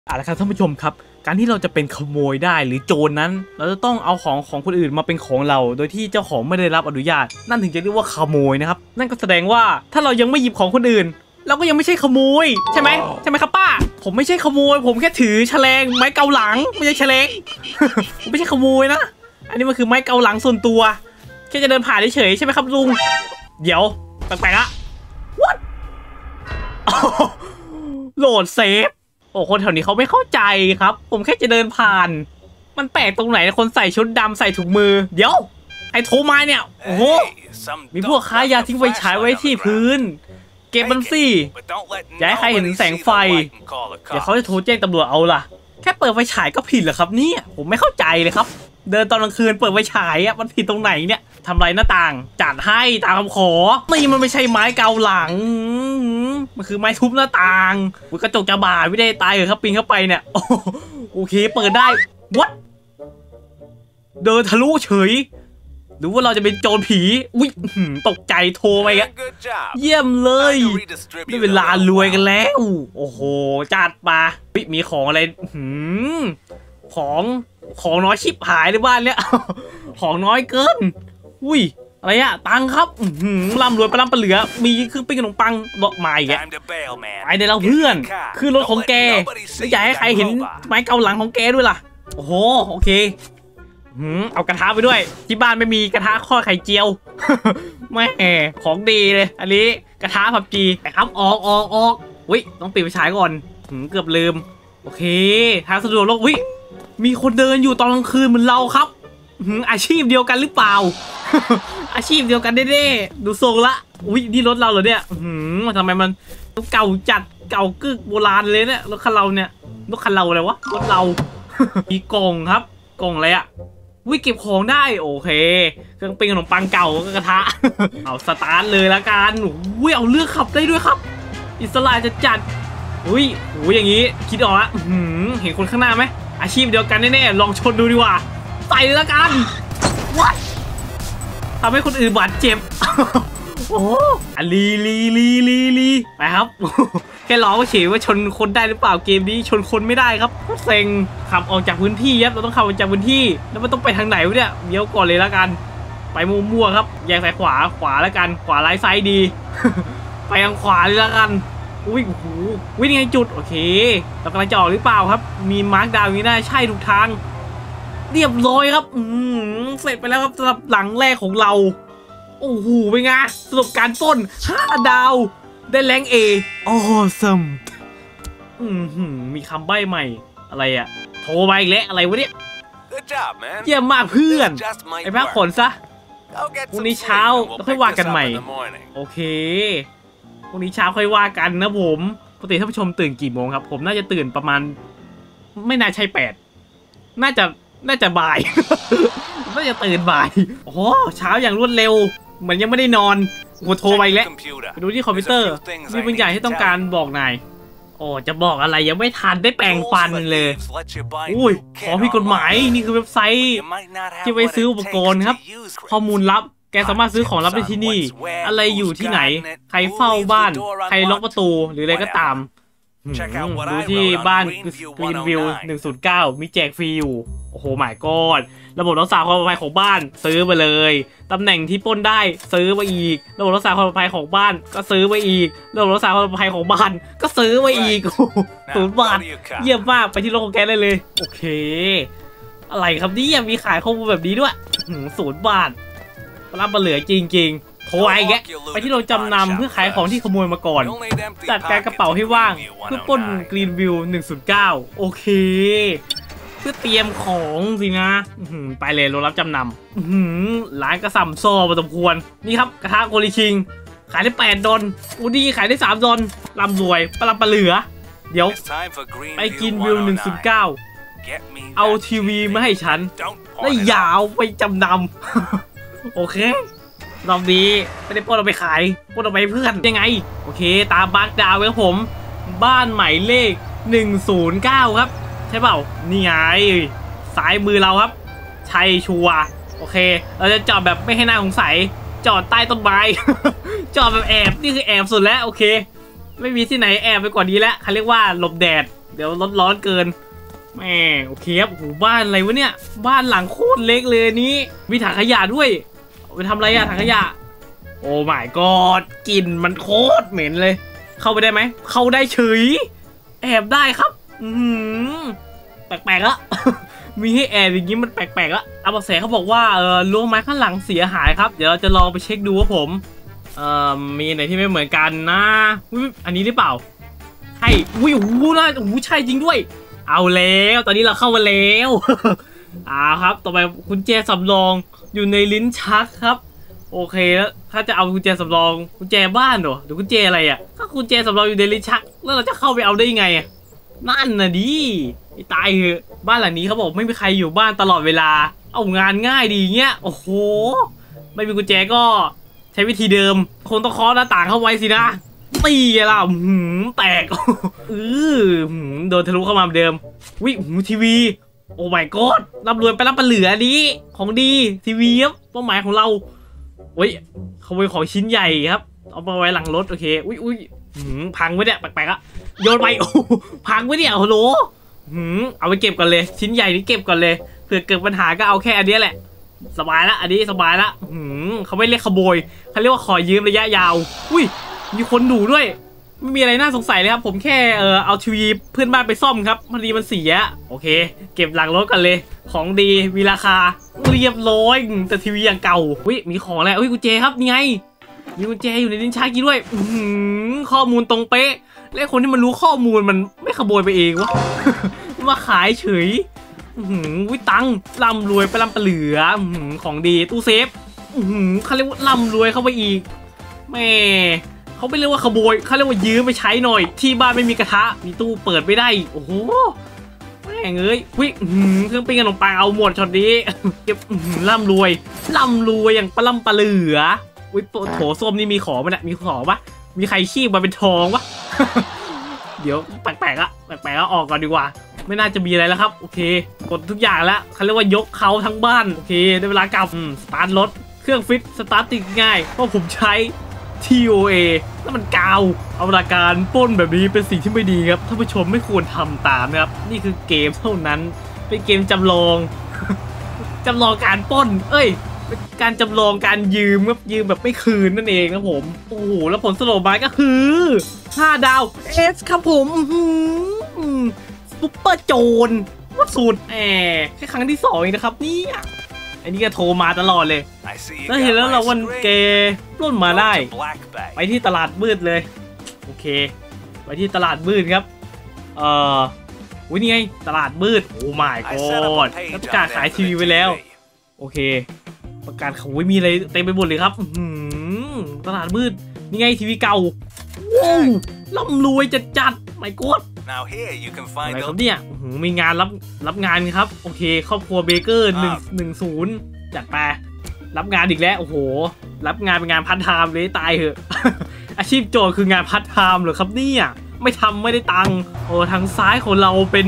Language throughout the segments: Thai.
ละครับท่านผู้ชมครับการที่เราจะเป็นขโมยได้หรือโจรนั้นเราจะต้องเอาของคนอื่นมาเป็นของเราโดยที่เจ้าของไม่ได้รับอนุญาตนั่นถึงจะเรียกว่าขโมยนะครับนั่นก็แสดงว่าถ้าเรายังไม่หยิบของคนอื่นเราก็ยังไม่ใช่ขโมยใช่ไหมครับป้าผมไม่ใช่ขโมยผมแค่ถือแฉลงไม้เกาหลังไม่ใช่แฉลง ผมไม่ใช่ขโมยนะอันนี้มันคือไม้เกาหลังส่วนตัวแค่จะเดินผ่านเฉยๆใช่ไหมครับลุงเดี๋ยวแปลกๆละ What โหลดเซฟโอ้คนแถวนี้เขาไม่เข้าใจครับผมแค่จะเดินผ่านมันแปลกตรงไหนคนใส่ชุดดำใส่ถุงมือเดี๋ยวไอ้โทรมาเนี่ยโอ้โหมีพวกค้ายาทิ้งไฟฉายไว้ที่พื้นเก็บมันสิอย่าให้ใครเห็นแสงไฟเดี๋ยวเขาจะโทรแจ้งตำรวจเอาล่ะแค่เปิดไฟฉายก็ผิดเหรอครับเนี่ยผมไม่เข้าใจเลยครับเดินตอนกลางคืนเปิดไฟฉายอ่ะมันผิดตรงไหนเนี่ยทำไรหน้าต่างจัดให้ตามคำขอนี่มันไม่ใช่ไม้เกาหลังมันคือไม้ทุบหน้าต่างกระจกจะบาดไม่ได้ตายเหรอครับปีนเข้าไปเนี่ยโอเคเปิดได้ What เดินทะลุเฉยหรือว่าเราจะเป็นโจรผีอุ๊ยตกใจโทรไปอ่ะเยี่ยมเลยได้เวลารวยกันแล้วโอ้โหจัดมามีของอะไรของน้อยชิบหายในบ้านเนี้ยของน้อยเกินอุ้ยอะไรอะตังครับร่ำรวยปลาล่ำปลาเหลือมีเครื่องปิ้งขนมปังดอกไม้แกไอเดี๋ยวเราเพื่อนคือรถของแกไม่อยากให้ใครเห็นไม้เกาหลังของแกด้วยล่ะโอ้โหโอเคเอากระทะไปด้วยที่บ้านไม่มีกระทะทอดไข่เจียวไม่ของดีเลยอันนี้กระทะผับจีครับออกอุ้ยต้องปิดไฟฉายก่อนเกือบลืมโอเคทางสะดวกโลกอุ้ยมีคนเดินอยู่ตอนกลางคืนเหมือนเราครับอาชีพเดียวกันหรือเปล่า อาชีพเดียวกันแน่ๆดูทรงละอุ้ยนี่รถเราเหรอเนี่ยทำไมมันเก่าจัดเก่ากึกโบราณเลยเนี่ยรถคันเราเนี่ยรถคันเราอะไรวะรถเรา มีกล่องครับกล่องอะไรอะวิเก็บของได้โอเคเครื่องปิ้งขนมปังเก่ากระทะ เอาสตาร์ทเลยละกันอุ้ยเอาเลือกขับได้ด้วยครับอิสระจะจัดอุ้ยอย่างนี้คิดออกละเห็นคนข้างหน้าไหมอาชีพเดียวกันแน่ๆลองชนดูดีกว่าใส่เลยละกันวัดทำให้คนอื่นบาดเจ็บ โอ้ลีไปครับ แค่ล้อเฉยว่าชนคนได้หรือเปล่าเกมนี้ชนคนไม่ได้ครับเซ็งขับออกจากพื้นที่ครับเราต้องขับออกจากพื้นที่แล้วมันต้องไปทางไหนวะเนี่ยเลี้ยวก่อนเลยละกันไปมั่วๆครับแยกซ้ายขวาแล้วกันขวาไล่ซ้ายดี ไปทางขวาเลยละกันอุ้ยวิ่งไงจุดโอเคเรากำลังจะออกหรือเปล่าครับมีมาร์คดาวอย่างนี้ได้ใช่ทุกทางเรียบร้อยครับเสร็จไปแล้วครับสำหรับหลังแรกของเราโอ้โหเป็นไงสรุปการปล้น5 ดาวได้แรงเอAwesome มีคำใบ้ใหม่อะไรอะโทรมาอีกแล้วอะไรวะเนี่ยเยี่ยมมากเพื่อนไอ้พักผ่อนซะพรุ่งนี้เช้าเราค่อยว่ากันใหม่โอเคพรุ่งนี้เช้าค่อยว่ากันนะผมปกติท่านผู้ชมตื่นกี่โมงครับผมน่าจะตื่นประมาณไม่น่าใช่8น่าจะบ่าย น่าจะตื่นบ่ายโอ้เช้าอย่างรวดเร็วเหมือนยังไม่ได้นอนหัวโทรไปแล้วไปดูที่คอมพิวเตอร์มีบางอย่างที่ต้องการบอกนายโอ้จะบอกอะไรยังไม่ทันได้แปลงฟันเลยอุ้ยของผิดกฎหมายนี่คือเว็บไซต์ที่ไว้ซื้ออุปกรณ์ครับข้อมูลลับแกสามารถซื้อของลับได้ที่นี่อะไรอยู่ที่ไหนใครเฝ้าบ้านใครล็อกประตูหรืออะไรก็ตามดูที่บ้านกรีนวิว109มีแจกฟรีอยู่โอ้โหหมายก้อนระบบรักษาความปลอดภัยของบ้านซื้อไปเลยตำแหน่งที่ปล้นได้ซื้อไปอีกระบบรักษาความปลอดภัยของบ้านก็ซื้อไปอีกระบบรักษาความปลอดภัยของบ้านก็ซื้อไปอีก0 บาทเยี่ยมมากไปที่โลกของแกได้เลยโอเคอะไรครับนี่มีขายข้อมูลแบบนี้ด้วย0 บาทรับมาเหลือจริงๆโทรไอ้แกไปที่โรงจำนำเพื่อขายของที่ขโมยมาก่อนจัดการกระเป๋าให้ว่างเพื่อปล้นกรีนวิว109โอเคเพื่อเตรียมของสินะไปเลยโรงรับจำนำร้านกระสัมซอมาสมควรนี่ครับกระทะโกลิคิงขายได้$8อูดี้ขายได้$3ร่ำรวยปลาเหลือเดี๋ยวไปกินวิว109เอาทีวีมาให้ฉันแล้วยาวไปจำนำโอเครอบนี้ไม่ได้ปล้นเอาไปขายปล้นเอาไปเพื่อนยังไงโอเคตามบักดาวไว้ผมบ้านหมายเลข109ครับใช่เปล่านี่ไงซ้ายมือเราครับใช่ชัวร์โอเคเราจะจอดแบบไม่ให้น่าสงสัยจอดใต้ต้นไม้ จอดแบบแอบนี่คือแอบสุดแล้วโอเค ไม่มีที่ไหนแอบไปกว่านี้แล้วเขาเรียกว่าหลบแดดเดี๋ยวร้อนเกินแม่โอเคครับโอ้บ้านอะไรวะเนี่ยบ้านหลังโคตรเล็กเลยนี้มีถังขยะด้วยไปทำอะไรอะถังขยะโอ้ my god กลิ่นมันโคตรเหม็นเลยเข้าไปได้ไหมเข้าได้เฉยแอบได้ครับแปลกๆละมีให้แอบอย่างนี้มันแปลกๆละอาบแสเขาบอกว่ารั้วไม้ข้างหลังเสียหายครับเดี๋ยวเราจะลองไปเช็คดูว่าผมมีไหนที่ไม่เหมือนกันนะอันนี้หรือเปล่าใช่น่าใช่จริงด้วยเอาแล้วตอนนี้เราเข้ามาแล้วครับต่อไปกุญแจสำรองอยู่ในลิ้นชักครับโอเคแล้วถ้าจะเอากุญแจสำรองกุญแจบ้านเหรอหรือกุญแจอะไรอ่ะถ้ากุญแจสำรองอยู่ในลิ้นชักแล้วเราจะเข้าไปเอาได้ยังไงอ่ะนั่นน่ะดิตายเหอะบ้านหลังนี้เขาบอกไม่มีใครอยู่บ้านตลอดเวลาเอางานง่ายดีเงี้ยโอ้โหไม่มีกุญแจก็ใช้วิธีเดิมคงต้องเคาะหน้าต่างเข้าไว้สินะตีล่ะแตกโดนทะลุเข้ามาเหมือนเดิมทีวีโอ้ my god ร่ำรวยไปรับปลาเหลือนี้ของดีทีวีครับเป้าหมายของเราขโมยของชิ้นใหญ่ครับเอาไปไว้หลังรถโอเคพังไว้เนี่ยแปลกๆอะโยนไปพังไว้เนี่ยโหลเอาไปเก็บก่อนเลยชิ้นใหญ่นี้เก็บก่อนเลยเผื่อเกิดปัญหาก็เอาแค่อันนี้แหละสบายละอันนี้สบายละเขาไม่เรียกขโมยเขาเรียกว่าขอยืมระยะยาวมีคนดูด้วยไม่มีอะไรน่าสงสัยเลยครับผมแค่เอาทีวีเพื่อนบ้านไปซ่อมครับพอดีมันเสียโอเคเก็บหลังรถกันเลยของดีมีราคาเรียบร้อยแต่ทีวีอย่างเก่ามีของอะไรกุญแจครับนี่ไงมีกุญแจอยู่ในลิ้นชักกี้ด้วยข้อมูลตรงเป๊ะและคนที่มันรู้ข้อมูลมันไม่ขโมยไปเองวะ มาขายเฉยตังร่ำรวยไปร่ำไปเหลือของดีตู้เซฟเขาเรียกว่าร่ำรวยเข้าไปอีกแม่เขาไม่เรียกว่าขโมยเขาเรียกว่ายืมไปใช้หน่อยที่บ้านไม่มีกระทะมีตู้เปิดไม่ได้โอ้โหแม่งเครื่องปิ้งขนมปังเอาหมดช็อตนี้เก็บร่ำรวยอย่างปลาล่ำปลาเหลือโถส้มนี่มีของมั้ยมีของปะมีใครขี้มาเป็นทองปะ เดี๋ยวแปลกๆออกก่อนดีกว่าไม่น่าจะมีอะไรแล้วครับโอเคกดทุกอย่างแล้วเขาเรียกว่ายกเขาทั้งบ้านโอเคได้เวลากลับสตาร์ทรถเครื่องฟิตสตาร์ทติดง่ายเพราะผมใช้ TOA แล้วมันกาวเอาละการปล้นแบบนี้เป็นสิ่งที่ไม่ดีครับท่านผู้ชมไม่ควรทำตามนะครับนี่คือเกมเท่านั้นเป็นเกมจำลอง การปล้นเป็นการจำลองการยืมแบบไม่คืนนั่นเองนะผมโอ้โหแล้วผลสรุปมาก็คือ5 ดาว S ครับผมซุปเปอร์โจรว่าสูตรแค่ครั้งที่2เองนะครับเนี่ยอันนี้ก็โทรมาตลอดเลยแล้วเห็นแล้วเราวันเกปล้นมาได้ไปที่ตลาดมืดเลยโอเคไปที่ตลาดมืดครับนี่ไงตลาดมืดโอ้ my god แล้วประกาศขายทีวีไว้แล้วโอเคประกาศเขามีอะไรเต็มไปหมดเลยครับตลาดมืดนี่ไงทีวีเก่าว้าวร่ำรวยจัดmy godอะไรครับเนี่ยมีงานรับงานครับโอเคครอบครัวเบเกอร์110จัดไปรับงานอีกแล้วโอ้โหรับงานเป็นงานพาร์ทไทม์เลยตายเหอะ อาชีพโจทย์คืองานพาร์ทไทม์เหรอครับเนี่ยไม่ทำไม่ได้ตังค์ทางซ้ายของเราเป็น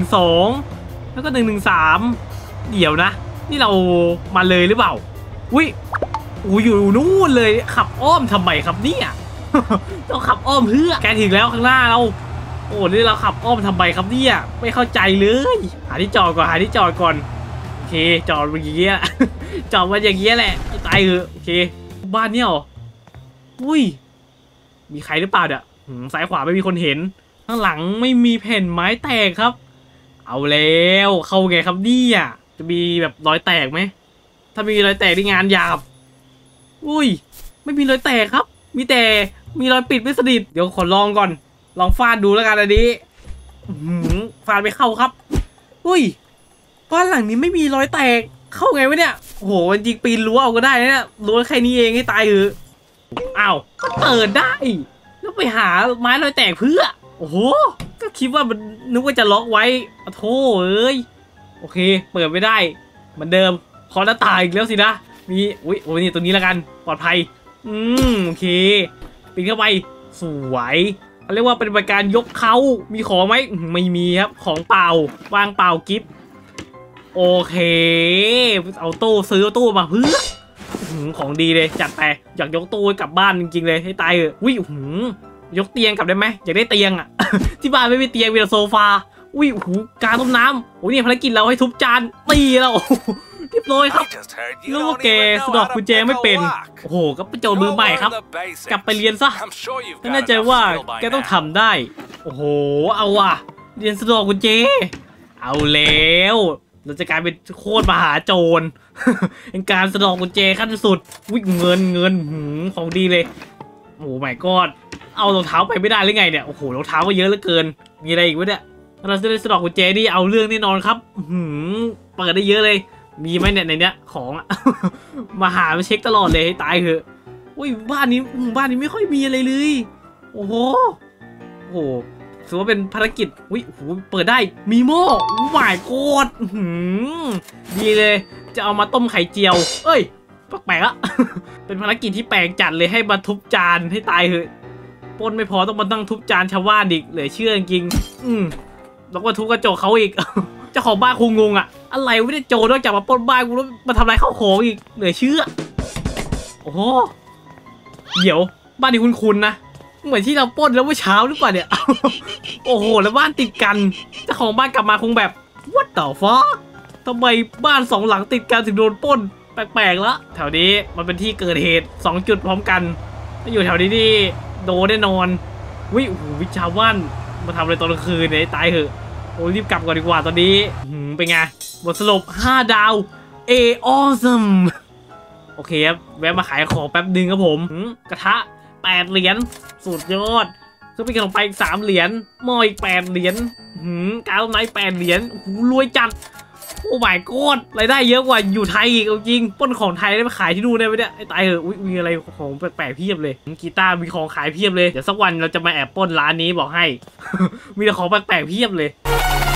112แล้วก็113เดี๋ยวนะนี่เรามาเลยหรือเปล่าอยู่นู่นเลยขับอ้อมทำไมครับเนี่ยต้องขับอ้อมเพื่อแกถึงแล้วข้างหน้าเรานี่เราขับอ้อมทำไมครับเนี่ยไม่เข้าใจเลยหาที่จอดก่อนโอเคจอดอย่างเงี้ยจอดมาอย่างเงี้ยแหละตายเหอะโอเคบ้านเนี่ยหรอมีใครหรือเปล่าเนี่ยซ้ายขวาไม่มีคนเห็นข้างหลังไม่มีแผ่นไม้แตกครับเอาแล้วเข้าไงครับเนี่ยจะมีแบบรอยแตกไหมถ้ามีรอยแตกที่งานหยาบไม่มีรอยแตกครับมีรอยปิดไม่สนิทเดี๋ยวขอลองก่อนลองฟาดดูแล้วกันอันนี้ฟาดไม่เข้าครับบ้านหลังนี้ไม่มีรอยแตกเข้าไงวะเนี่ยโอ้โหจริงปีนรั้วเอาก็ได้นะรั้วแค่นี้เองให้ตายอ้าวเปิดได้แล้วไปหาไม้รอยแตกเพื่อโอ้โหก็คิดว่ามันนึกว่าจะล็อกไว้โธ่โอเคเปิดไม่ได้เหมือนเดิมขอหน้าต่างอีกแล้วสินะมีนี่ตรงนี้แล้วกันปลอดภัยโอเคปีนเข้าไปสวยเรียกว่าเป็นบริการยกเขามีของไหมไม่มีครับของเปล่าวางเปล่ากิฟต์โอเคเอาตู้ซื้อตู้มาเพื่อของดีเลยจัดไปอยากยกตู้กลับบ้านจริงๆเลยให้ตายยกเตียงกลับได้ไหมอยากได้เตียงอ่ะ ที่บ้านไม่มีเตียงมีแต่โซฟาอุ้ยโอ้โหการต้มน้ำโอ้เนี่ยภารกิจเราให้ทุบจานตีแล้วเรียบร้อยครับรู้ว่าแกสะดอกกุญแจไม่เป็นโอ้โหก็ไปโจรมือใหม่ครับกลับไปเรียนซะฉันแน่ใจว่าแกต้องทำได้โอ้โหเอาว่ะเรียนสะดอกกุญแจเอาแล้วเราจะกลายเป็นโคตรมหาโจร เป็นการสะดอกกุญแจขั้นสุดวิ่งเงินของดีเลยโอ้ my god เอารองเท้าไปไม่ได้หรือไงเนี่ยโอ้โหรองเท้าก็เยอะเหลือเกินมีอะไรอีกวะเนี่ยเราจะได้สะดอกกุญแจนี่เอาเรื่องแน่นอนครับเปิดได้เยอะเลยมีไหมเนี่ยในเนี้ยของ มาหามาเช็คตลอดเลยให้ตายเถอะอุ้ยบ้านนี้ไม่ค่อยมีอะไรเลยโอ้โหถือว่าเป็นภารกิจอุ้ยโอ้โหเปิดได้มีหม้อหวายโคตรดีเลยจะเอามาต้มไข่เจียวเอ้ยแปลกๆอะ เป็นภารกิจที่แปลกจัดเลยให้มาทุบจานให้ตายเถอะปนไม่พอต้องมาตั้งทุบจานชาวบ้านอีกเหลือเชื่อจริงแล้วก็ทุบกระจกเขาอีก เจ้าของบ้านคงงงอะอะไรไม่ได้โจรนอกจากมาปล้นบ้านกูแล้วมาทำลายข้าวของอีกเหลือเชื่อโอ้โหเดี๋ยวบ้านนี้คุ้นๆนะเหมือนที่เราปล้นแล้วเมื่อเช้าหรือเปล่าเนี่ย โอ้โหแล้วบ้านติดกันเจ้าของบ้านกลับมาคงแบบ what the fuck ทำไมบ้าน2 หลังติดกันถึงโดนปล้นแปลกๆแล้วแถวนี้มันเป็นที่เกิดเหตุ2 จุดพร้อมกันถ้าอยู่แถวนี้นี่โดนแน่นอนวิโอ้โหวิชาว่านมาทำอะไรตอนกลางคืนเนี่ยตายเหอะโอ้รีบกลับก่อนดีกว่าตอนนี้เป็นไงบทสรุป5 ดาวawesome โอเคครับแวะมาขายของแป๊บนึงครับผมกระทะ8 เหรียญสุดยอดก็เป็นขนมปังอีก3 เหรียญหม้ออีก8 เหรียญกาวไนท์8 เหรียญโอ้โหรวยจัดโอ้ my god รายได้เยอะกว่าอยู่ไทยอีกจริงปล้นของไทยได้มาขายที่นู่นได้ไหมเนี่ยไอ้ตายเหอะมีอะไรของแปลกๆเพียบเลยกีตาร์มีของขายเพียบเลยเดี๋ยวสักวันเราจะมาแอบปล้นร้านนี้บอกให้ มีแต่ของแปลกๆเพียบเลย